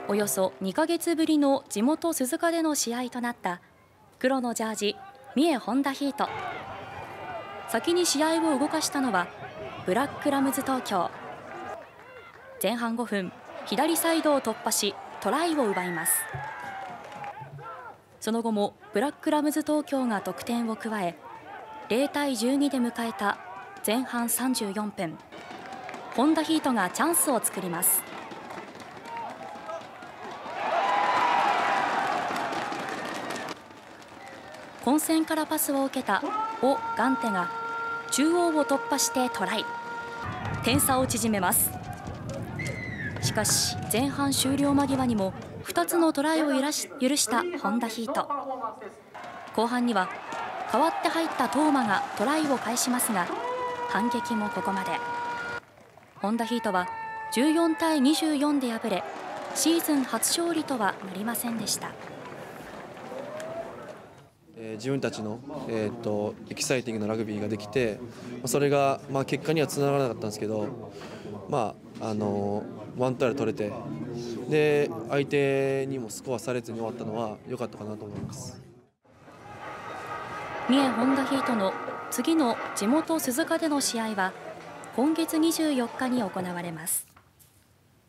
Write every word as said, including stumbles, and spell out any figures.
およそにかげつぶりの地元鈴鹿での試合となった黒のジャージ三重ホンダヒート。先に試合を動かしたのはブラックラムズ東京。前半ごふん、左サイドを突破しトライを奪います。その後もブラックラムズ東京が得点を加えゼロたいじゅうにで迎えた前半さんじゅうよんぷん、ホンダヒートがチャンスを作ります。混戦からパスを受けたオ・ガンテが中央を突破してトライ、点差を縮めます。しかし前半終了間際にもふたつのトライを許し許したホンダヒート。後半には代わって入ったトーマがトライを返しますが反撃もここまで。ホンダヒートはじゅうよんたいにじゅうよんで敗れシーズン初勝利とはなりませんでした。 自分たちの、えー、とエキサイティングなラグビーができて、それが、まあ、結果にはつながらなかったんですけど、まああのワントライ取れて、で相手にもスコアされずに終わったのは良かったかなと思います。 三重ホンダヒートの次の地元鈴鹿での試合は今月にじゅうよっかに行われます。